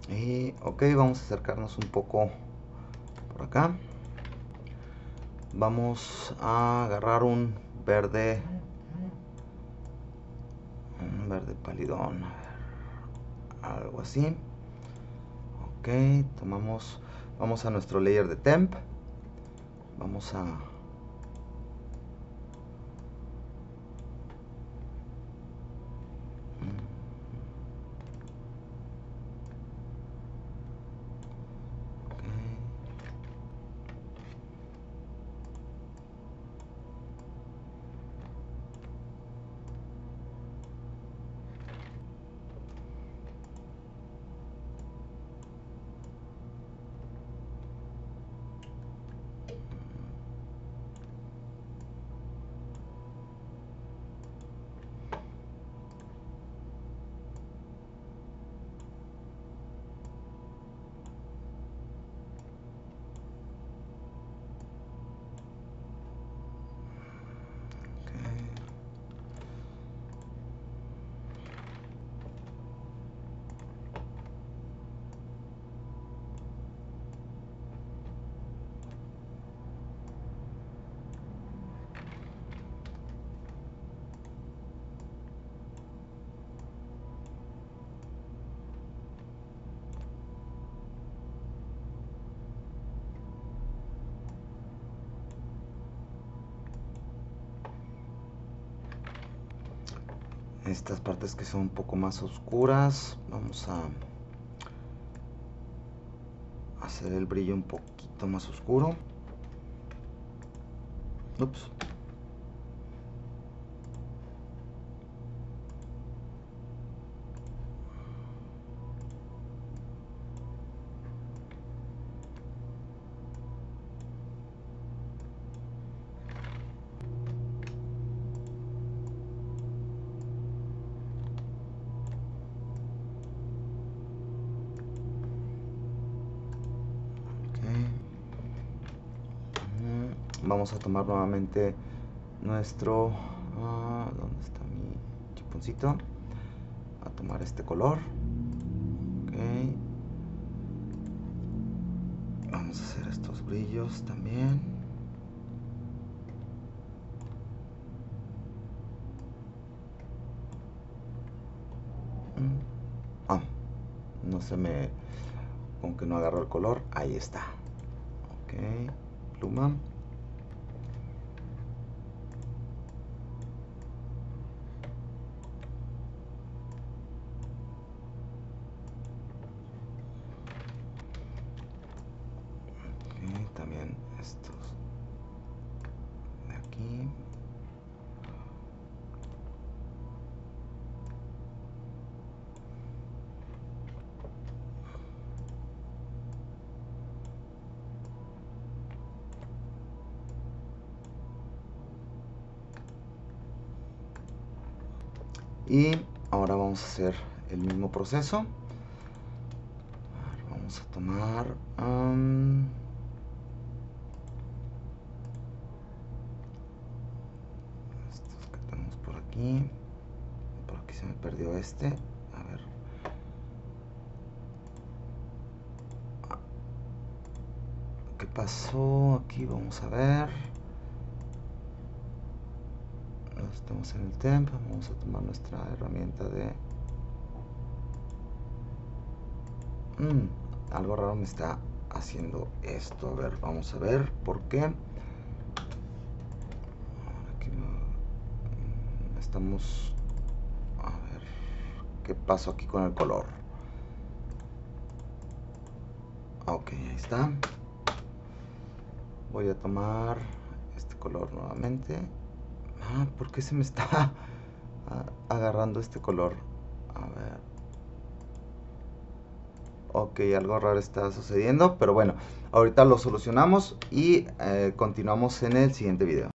Y ok, vamos a acercarnos un poco por acá. Vamos a agarrar un verde palidón, algo así. Ok, vamos a nuestro layer de temp. Vamos a estas partes que son un poco más oscuras, vamos a hacer el brillo un poquito más oscuro. Ups. Vamos a tomar nuevamente nuestro ¿dónde está mi chuponcito? A tomar este color. Okay. Vamos a hacer estos brillos también. No se me, aunque no agarro el color, ahí está. Ok, pluma. También estos de aquí. Y ahora vamos a hacer el mismo proceso. Vamos a tomar estos que tenemos por aquí. Por aquí se me perdió este. A ver. ¿Qué pasó aquí? Vamos a ver. Estamos en el temp. Vamos a tomar nuestra herramienta de algo raro me está haciendo esto. A ver, vamos a ver por qué. Aquí estamos. A ver qué pasó aquí con el color. Ok, ahí está. Voy a tomar este color nuevamente. ¿Por qué se me está agarrando este color? A ver. Ok, algo raro está sucediendo, pero bueno, ahorita lo solucionamos y continuamos en el siguiente video.